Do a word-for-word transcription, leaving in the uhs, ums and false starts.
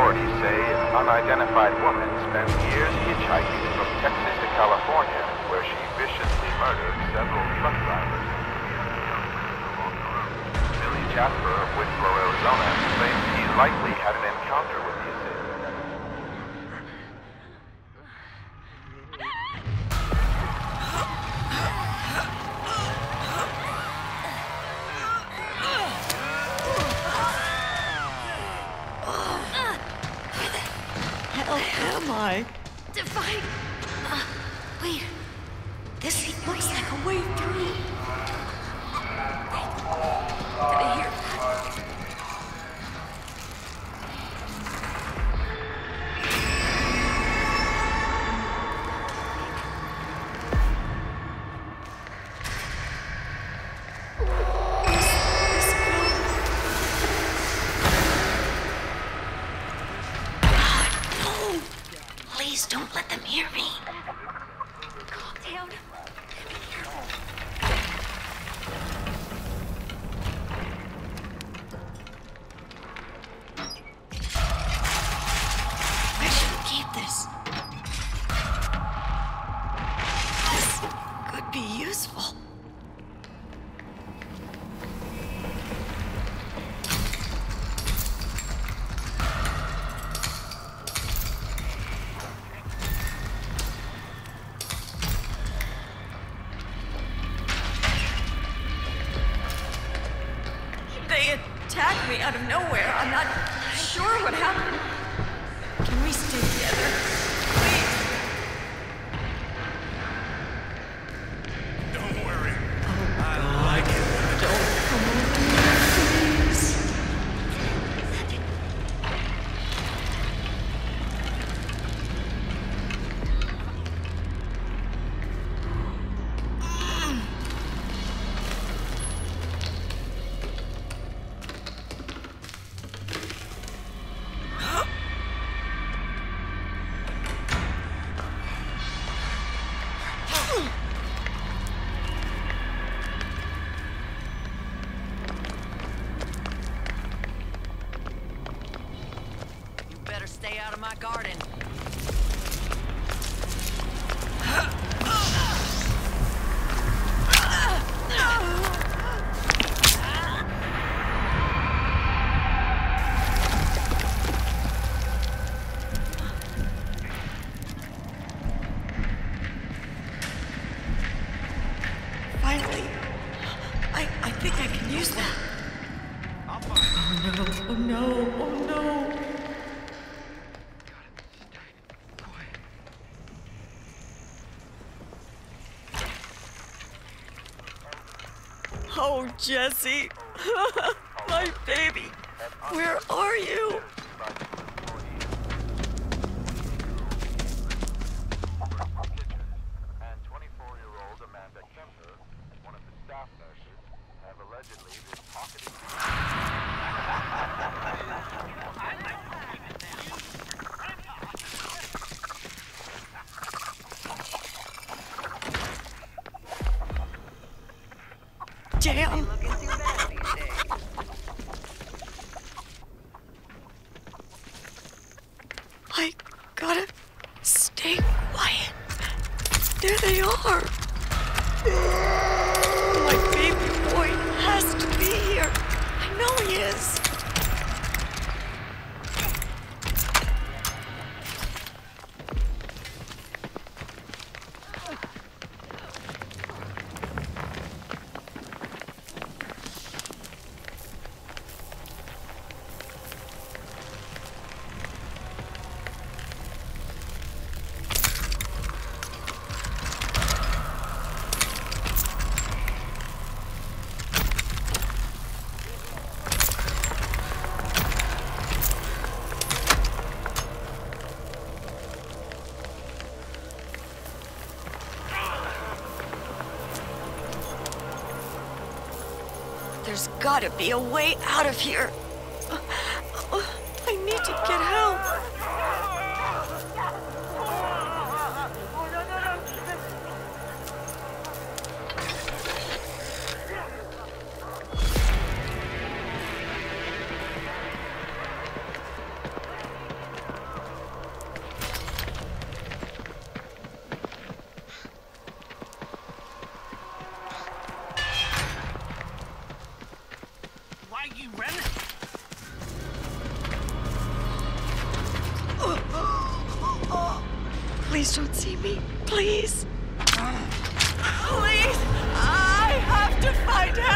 Authorities say an unidentified woman spent years hitchhiking from Texas to California, where she viciously murdered several truck drivers. Billy Jasper of Winslow, Arizona, claims he likely had an encounter with the assailant. Where am I? Define. Uh, wait. This looks like a way through. Did I hear that? Please don't let them hear me. Calm down. Be careful. I should keep this. This could be useful. They attacked me out of nowhere. I'm not sure what happened. Can we stay together? Please. Don't worry. I like it. Don't come over, please. Better stay out of my garden. Finally. I, I think I can use that. I'll find it. Oh no, oh no, oh no. Oh, Jesse. My baby. Where are you? And twenty-four-year-old Amanda Kemper, one of the staff nurses, have allegedly been pocketing... Damn. Looking too bad these days. I gotta stay quiet. There they are. My baby boy has to be here. I know he is. There's gotta be a way out of here. Uh, uh, I need to get help. Please don't see me. Please. Please! I have to find help!